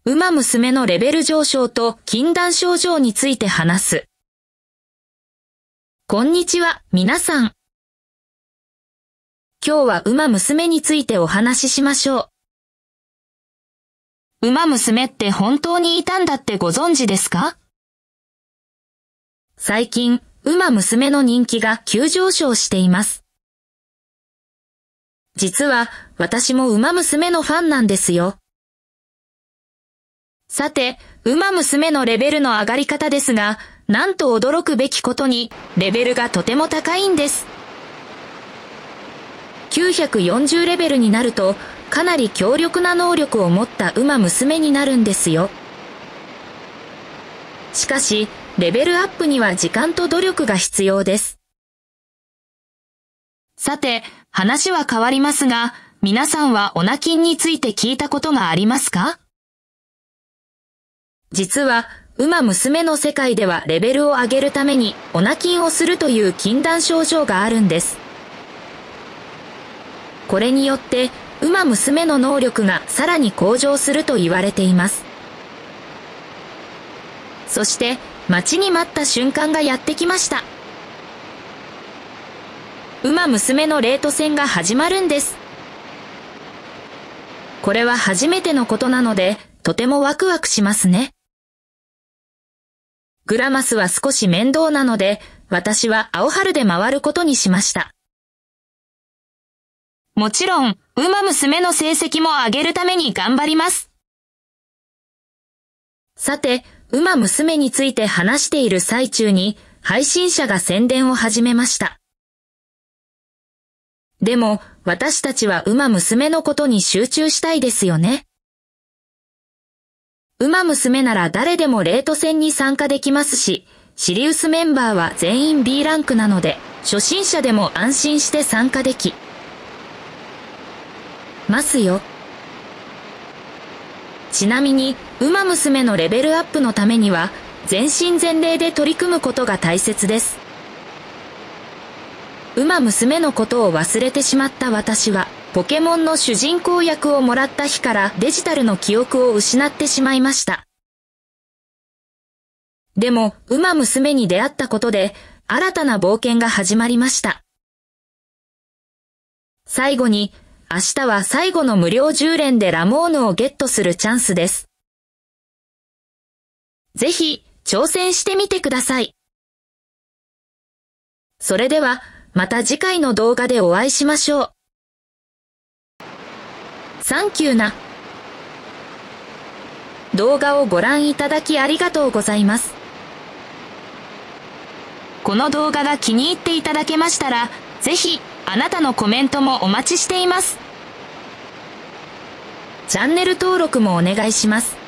馬娘のレベル上昇と禁断症状について話す。こんにちは、皆さん。今日は馬娘についてお話ししましょう。馬娘って本当にいたんだってご存知ですか？最近、馬娘の人気が急上昇しています。実は、私も馬娘のファンなんですよ。さて、馬娘のレベルの上がり方ですが、なんと驚くべきことに、レベルがとても高いんです。940レベルになると、かなり強力な能力を持った馬娘になるんですよ。しかし、レベルアップには時間と努力が必要です。さて、話は変わりますが、皆さんはオナキンについて聞いたことがありますか？実は、馬娘の世界ではレベルを上げるためにオナキンをするという禁断症状があるんです。これによって、馬娘の能力がさらに向上すると言われています。そして、待ちに待った瞬間がやってきました。馬娘のレート戦が始まるんです。これは初めてのことなので、とてもワクワクしますね。グラマスは少し面倒なので、私は青春で回ることにしました。もちろん、馬娘の成績も上げるために頑張ります。さて、馬娘について話している最中に、配信者が宣伝を始めました。でも、私たちは馬娘のことに集中したいですよね。馬娘なら誰でもレート戦に参加できますし、シリウスメンバーは全員 B ランクなので、初心者でも安心して参加できますよ。ちなみに、馬娘のレベルアップのためには、全身全霊で取り組むことが大切です。馬娘のことを忘れてしまった私は、ポケモンの主人公役をもらった日からデジタルの記憶を失ってしまいました。でも、馬娘に出会ったことで、新たな冒険が始まりました。最後に、明日は最後の無料10連でラモーヌをゲットするチャンスです。ぜひ、挑戦してみてください。それでは、また次回の動画でお会いしましょう。サンキューな。動画をご覧いただきありがとうございます。この動画が気に入っていただけましたら、ぜひ、あなたのコメントもお待ちしています。チャンネル登録もお願いします。